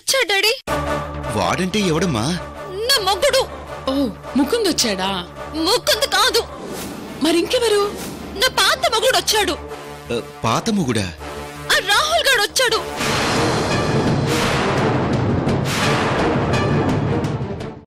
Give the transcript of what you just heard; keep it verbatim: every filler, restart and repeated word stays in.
వచ్చాడు డాడీ. వాడంటే ఎవడమ్మా? నా మొగుడు. ఓ ముకుంద్ వచ్చాడా? ముకుంద్ కాదు, మరింకెవరు? నా పాత మొగుడు వచ్చాడు. పాత మొగుడా? ఆ రాహుల్ గాడు వచ్చాడు.